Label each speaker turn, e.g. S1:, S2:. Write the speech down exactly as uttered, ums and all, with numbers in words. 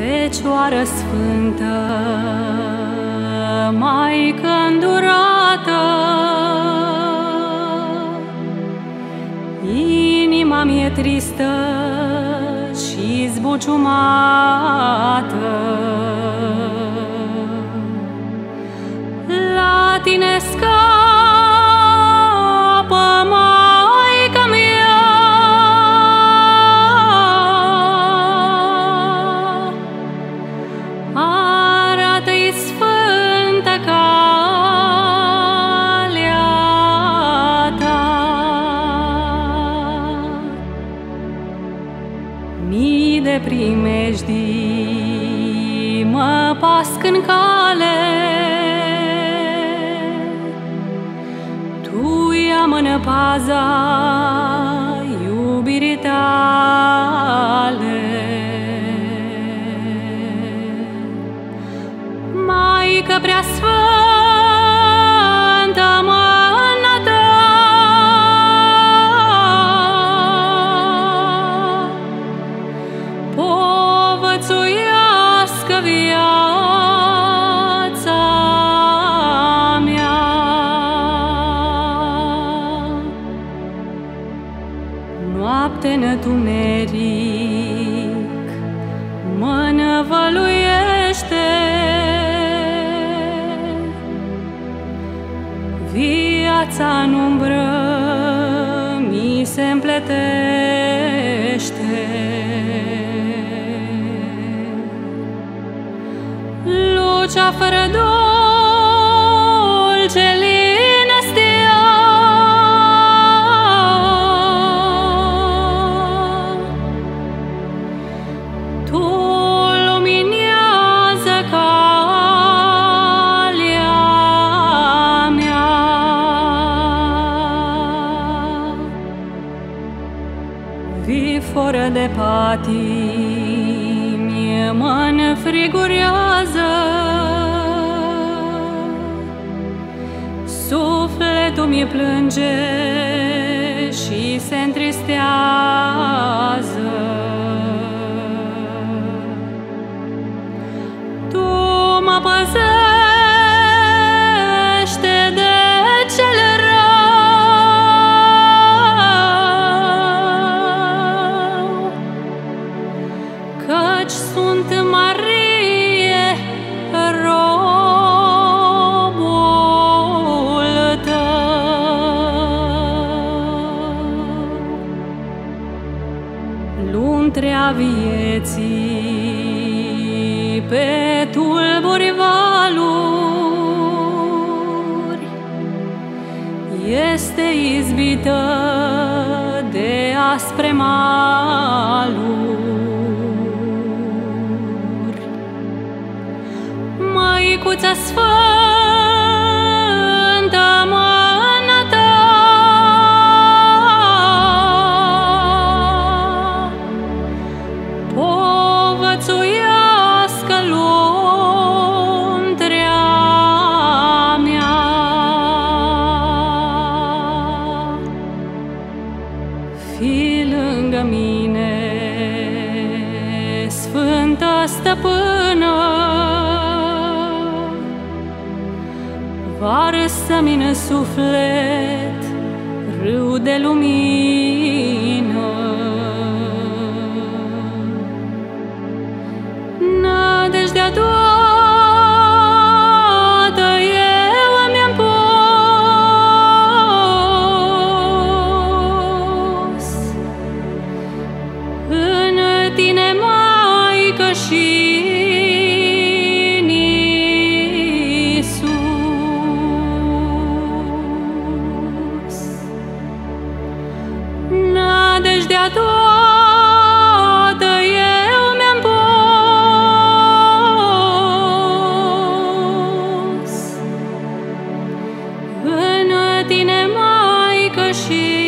S1: Fecioară sfântă, Maică îndurată, inima mi-e tristă și zbuciumată. La tine scapă, Maică mea, arată-i sfântă calea ta. Mii de primejdii mă pasc în cale, Tu ia-mă-nă paza iubirii tale. Maică prea sfântă, mâna ta, povățuiască viața mea. Noapte în întuneric mă năvăluiește, viața în umbră mi se împletește. Lucea fără dulce liniștea, Tu luminează calea mea. Vii fără de patimi mă înfrigurează, sufletul mi plânge și se întristează. Tu mă păzește de cel rău, căci sunt Marie, robul tău. Luntrea vieții pe tulburi valuri este izbită de aspre maluri. Măicuță sfântă, mâna ta, povățuiască luntrea mea. Fii lângă mine, sfântă stăpână, varsă-mi în suflet râu de lumină. Nădejdea toată eu mi-am pus în tine, Maică, și în Iisus. Nădejdea toată eu mi-am pus în tine, Maică, și